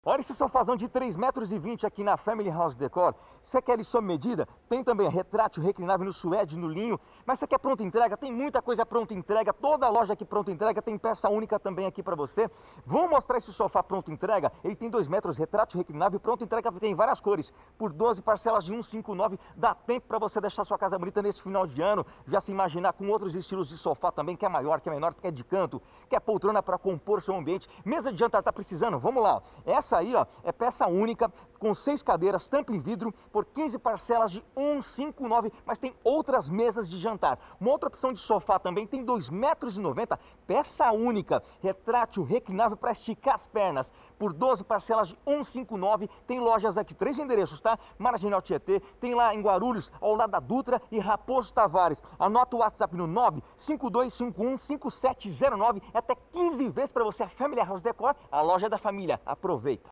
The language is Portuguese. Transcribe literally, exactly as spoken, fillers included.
Olha esse sofazão de três metros e vinte aqui na Family House Decor. Você quer ele sob medida? Tem também retrátil reclinável no suede, no linho. Mas você quer pronta entrega? Tem muita coisa pronta entrega. Toda loja aqui pronta entrega tem peça única também aqui para você. Vamos mostrar esse sofá pronto entrega? Ele tem dois metros, retrátil reclinável, pronto entrega tem várias cores. Por doze parcelas de cento e cinquenta e nove, dá tempo para você deixar sua casa bonita nesse final de ano. Já se imaginar com outros estilos de sofá também, que é maior, que é menor, que é de canto, que é poltrona para compor seu ambiente. Mesa de jantar tá precisando? Vamos lá. Essa aí, ó, é peça única, com seis cadeiras, tampa em vidro, por quinze parcelas de cento e cinquenta e nove, mas tem outras mesas de jantar. Uma outra opção de sofá também tem dois metros e noventa, peça única, retrátil, reclinável para esticar as pernas, por doze parcelas de cento e cinquenta e nove. Tem lojas aqui, três endereços, tá? Marginal Tietê, tem lá em Guarulhos, ao lado da Dutra e Raposo Tavares. Anota o WhatsApp no nove cinco dois cinco um cinco sete zero nove, até quinze vezes para você. A Family House Decor, a loja da família. Aproveita!